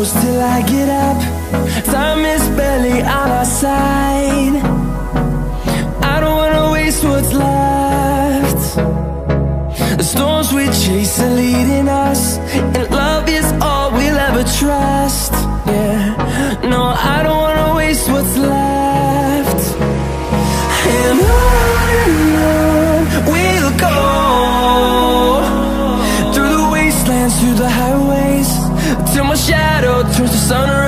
close till I get up. Time is barely on our side. I don't wanna waste what's left. The storms we chase are leading us, and love is all we'll ever trust. Yeah, no, I don't wanna waste what's left. And on we'll go, through the wastelands, through the highways, till my shadow turns to sun rays.